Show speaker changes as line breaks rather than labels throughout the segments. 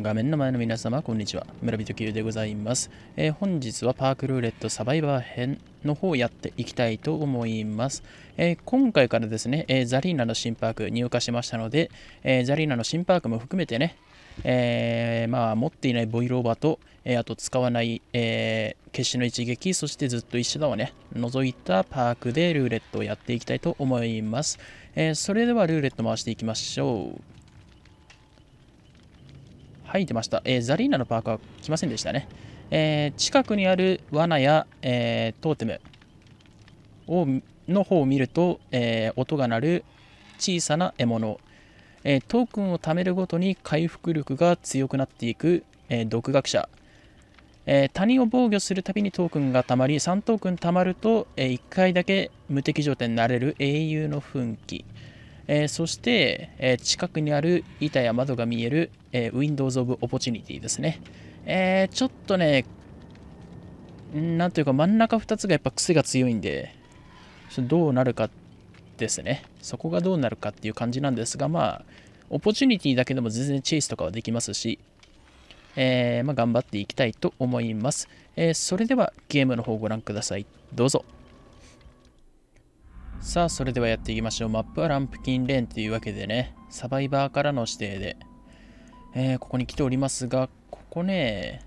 画面の前の皆様、こんにちは。村人 Q でございます。本日はパークルーレットサバイバー編の方をやっていきたいと思います。今回からですね、ザリーナの新パーク入荷しましたので、ザリーナの新パークも含めてね、持っていないボイルオーバーと、あと使わない、決死の一撃、そしてずっと一緒だをね、除いたパークでルーレットをやっていきたいと思います。それではルーレット回していきましょう。はい、出ました。ザリーナのパークは来ませんでしたね。近くにある罠や、トーテムの方を見ると、音が鳴る小さな獲物、トークンを貯めるごとに回復力が強くなっていく、独学者、他人を防御するたびにトークンが貯まり、3トークン貯まると、1回だけ無敵状態になれる英雄の奮起、そして、近くにある板や窓が見える、Windows of Opportunity ですね。ちょっとね、なんというか真ん中2つがやっぱ癖が強いんで、どうなるかですね。そこがどうなるかっていう感じなんですが、オポチュニティだけでも全然チェイスとかはできますし、頑張っていきたいと思います。それではゲームの方をご覧ください。どうぞ。さあ、それではやっていきましょう。マップはランプキンレーンというわけでね、サバイバーからの指定で、ここに来ておりますが、ここね、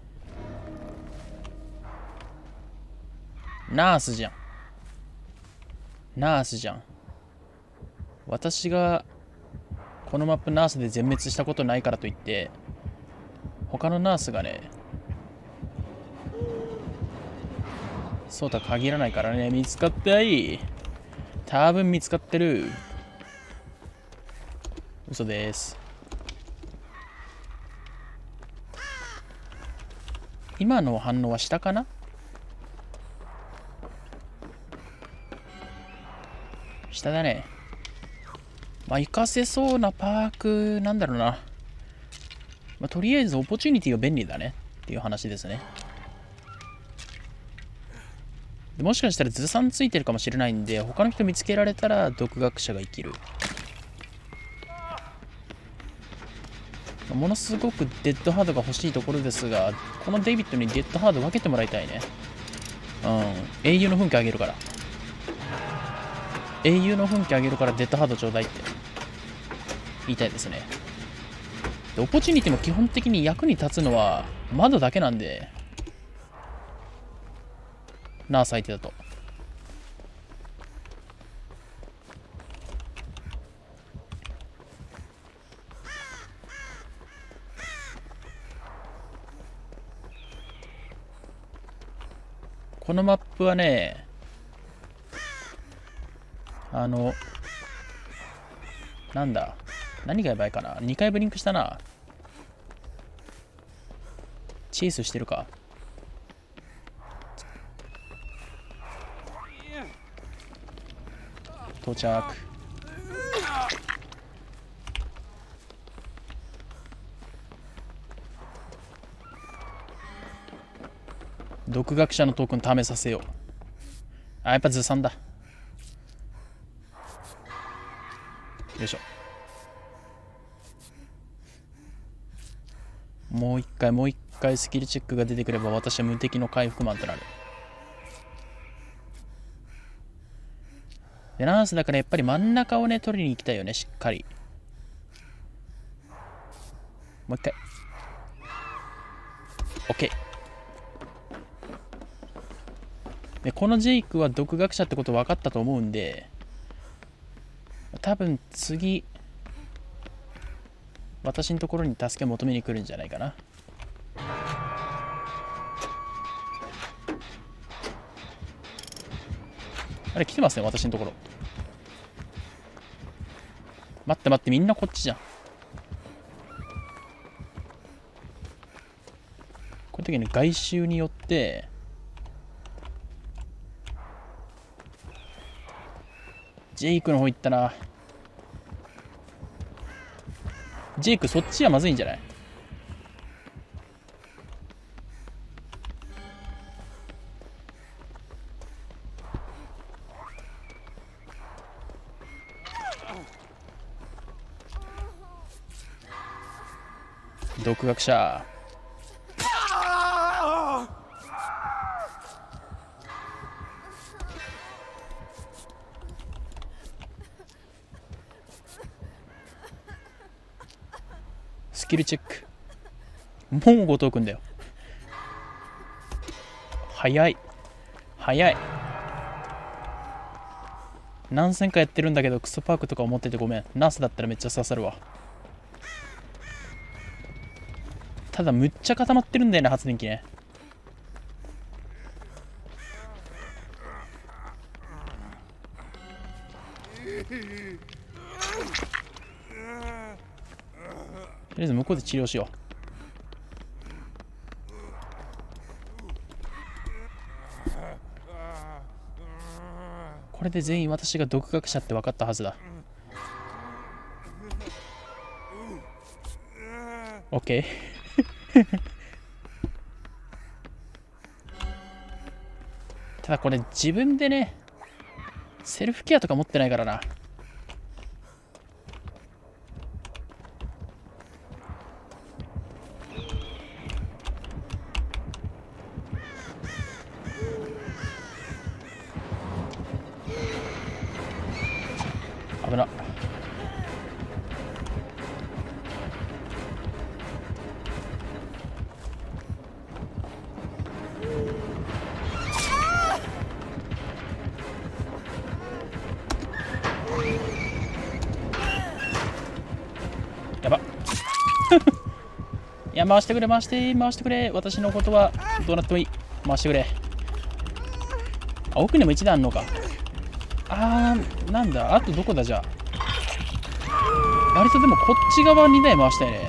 ナースじゃん。ナースじゃん。私がこのマップナースで全滅したことないからといって、他のナースがね、そうとは限らないからね。見つかったい。多分見つかってる。嘘です。今の反応は下かな？下だね。行かせそうなパークなんだろうな。とりあえずオポチュニティは便利だねっていう話ですね。もしかしたらずさんついてるかもしれないんで、他の人見つけられたら独学者が生きる。ものすごくデッドハードが欲しいところですが、このデイビッドにデッドハード分けてもらいたいね。英雄の奮起あげるから。英雄の奮起あげるからデッドハードちょうだいって言いたいですね。で、オポチュニティも基本的に役に立つのは窓だけなんで、ナース相手だと。このマップはね、なんだ。何がやばいかな。2回ブリンクしたな。チェイスしてるか。到着。独学者のトークン試させよう。やっぱずさんだ。よいしょ。もう一回スキルチェックが出てくれば私は無敵の回復マンとなる。で、ナースだからやっぱり真ん中をね、取りに行きたいよね、しっかり。もう一回。OK。で、このジェイクは独学者ってこと分かったと思うんで、多分次、私のところに助け求めに来るんじゃないかな。あれ来てますね、私のところ。待って、みんなこっちじゃん。この時に外周によってジェイクの方行ったな。ジェイクそっちはまずいんじゃない？ 独学者。スキルチェック。もう後藤君だよ。早い早い。何戦かやってるんだけどクソパークとか思っててごめん。ナースだったらめっちゃ刺さるわ。ただむっちゃ固まってるんだよね、発電機ね。とりあえず向こうで治療しよう。これで全員私が独学者って分かったはずだ。OK ただこれ自分でねセルフケアとか持ってないからな。危な。やばいや、回してくれ回してくれ。私のことはどうなってもいい。回してくれ。あ、奥にも1段あんのか。なんだ、あとどこだ。じゃあ割とでもこっち側2台回したよね。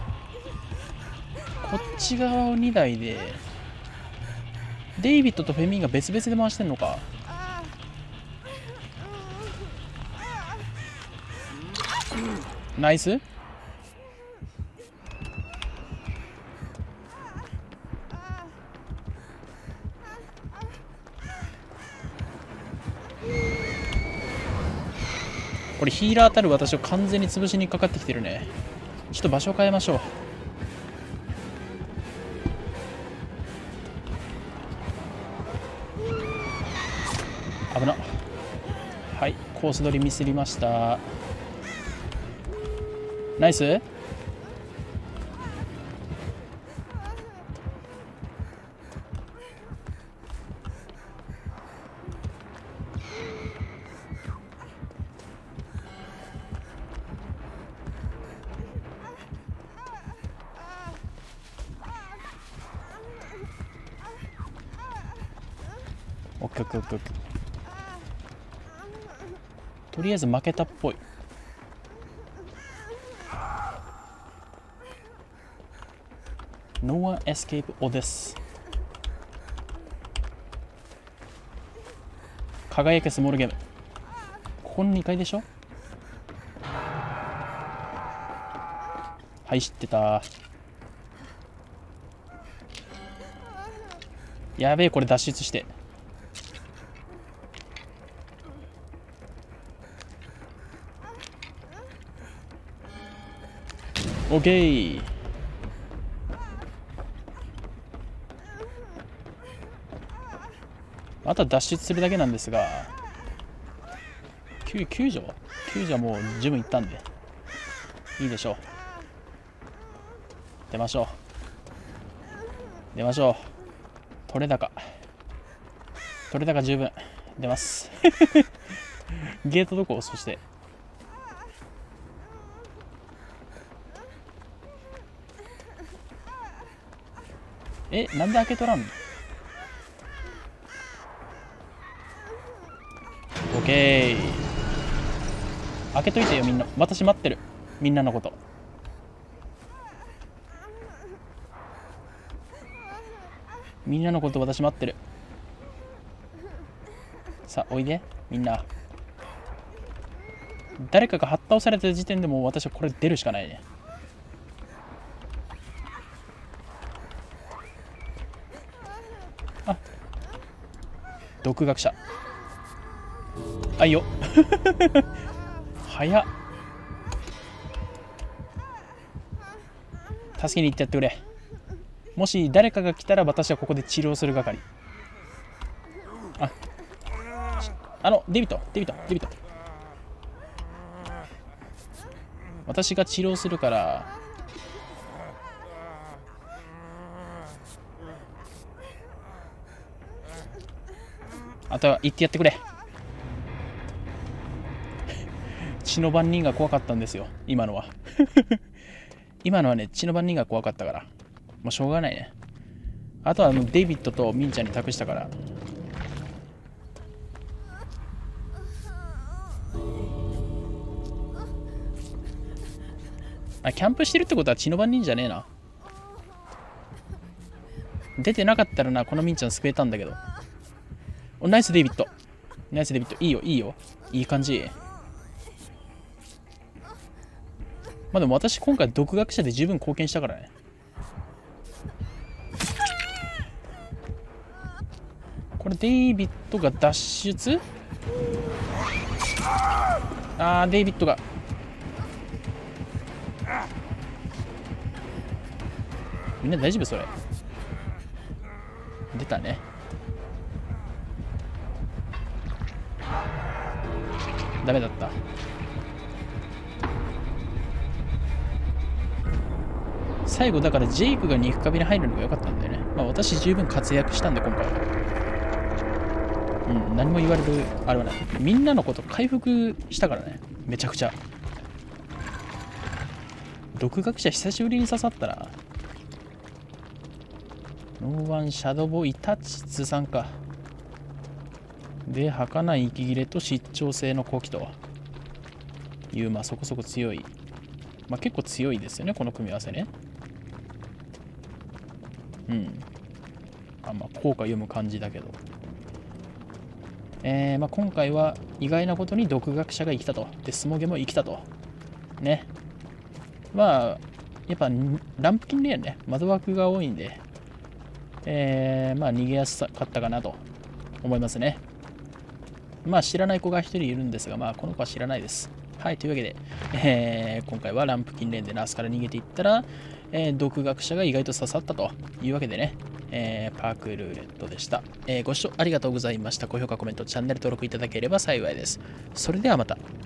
こっち側を2台でデイビッドとフェミンが別々で回してんのか。ナイス。これヒーラーたる私を完全に潰しにかかってきてるね。ちょっと場所を変えましょう。危な。はい、コース取りミスりました。ナイス。オッケーオッケーオッケー。とりあえず負けたっぽい。No one escape Odess。輝けスモールゲーム。ここの2階でしょ。はい、知ってた。やべえ、これ脱出して。オッケー。あとは脱出するだけなんですが、救助はもう十分いったんでいいでしょう。出ましょう。取れ高十分出ますゲートどこ。そしてなんで開けとらんの。オッケー。開けといてよみんな。私待ってる。みんなのこと。私待ってる。さあおいでみんな。誰かがはった押された時点でもう私はこれ出るしかないね。あ、独学者。あいよ早っ。 助けに行ってやってくれ。もし誰かが来たら私はここで治療する係。デビット。私が治療するから、あとは行ってやってくれ。血の番人が怖かったんですよ、今のは。今のはね、血の番人が怖かったから。もうしょうがないね。あとはもうデイビッドとミンちゃんに託したから。キャンプしてるってことは血の番人じゃねえな。出てなかったらな、このミンちゃん救えたんだけど。ナイスデイビッド。いいよ。いい感じ。まあでも私今回独学者で十分貢献したからね。これデイビッドが脱出？デイビッドが。みんな大丈夫それ？出たね。ダメだった。最後だからジェイクが肉壁に入るのが良かったんだよね。まあ私十分活躍したんで今回は。何も言われるあれはない。みんなのこと回復したからね。めちゃくちゃ。独学者久しぶりに刺さったな。ノーワンシャドボイタチツさんか。で、儚い息切れと失調性の好機という、まあそこそこ強い。まあ結構強いですよね、この組み合わせね。まあ効果読む感じだけど。まあ今回は意外なことに独学者が生きたと。で、スモゲも生きたと。ね。まあ、やっぱランプキンレアね、窓枠が多いんで、まあ逃げやすかったかなと思いますね。まあ知らない子が一人いるんですが、まあこの子は知らないです。はい、というわけで、今回はランプキンレーンでナースから逃げていったら、独学者が意外と刺さったというわけでね、パークルーレットでした。ご視聴ありがとうございました。高評価、コメント、チャンネル登録いただければ幸いです。それではまた。